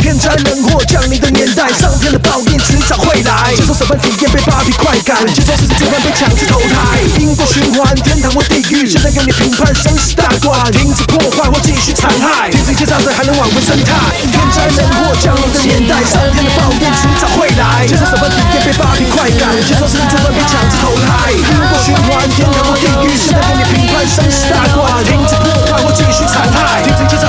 天灾人祸降临的年代，上天的报应迟早会来。接受审判体验被扒皮快感，接受世事震撼被强制投胎。因果循环，天堂或地狱，现在由你评判生死大关。停止破坏或继续残害，停止一切造成还能挽回生态。天灾人祸降临的年代，上天的报应迟早会来。接受审判体验被扒皮快感，接受世事震撼被强制投胎。因果循环，天堂或地狱，现在由你评判生死大关。停止破坏或继续残害，停止一切